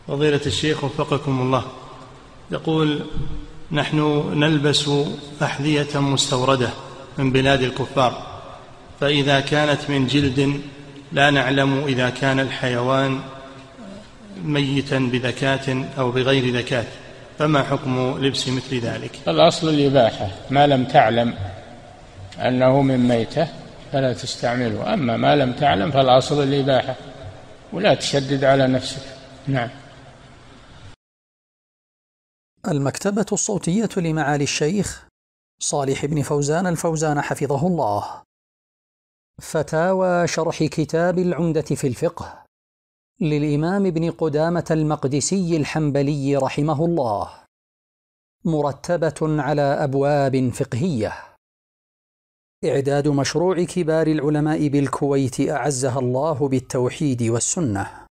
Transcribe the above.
فضيلة الشيخ وفقكم الله، يقول: نحن نلبس أحذية مستوردة من بلاد الكفار، فإذا كانت من جلد لا نعلم إذا كان الحيوان ميتا بذكاة أو بغير ذكاة، فما حكم لبس مثل ذلك؟ الأصل الإباحة، ما لم تعلم أنه من ميتة فلا تستعمله، أما ما لم تعلم فالأصل الإباحة، ولا تشدد على نفسك. نعم. المكتبة الصوتية لمعالي الشيخ صالح بن فوزان الفوزان حفظه الله. فتاوى شرح كتاب العمدة في الفقه للإمام ابن قدامة المقدسي الحنبلي رحمه الله، مرتبة على أبواب فقهية. إعداد مشروع كبار العلماء بالكويت أعزها الله بالتوحيد والسنة.